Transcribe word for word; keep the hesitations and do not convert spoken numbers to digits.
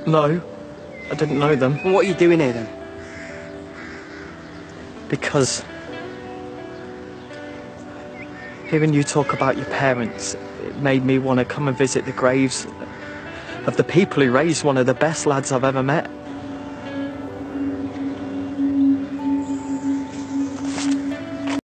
No, I didn't know them. And what are you doing here then? Because hearing you talk about your parents, it made me want to come and visit the graves of the people who raised one of the best lads I've ever met.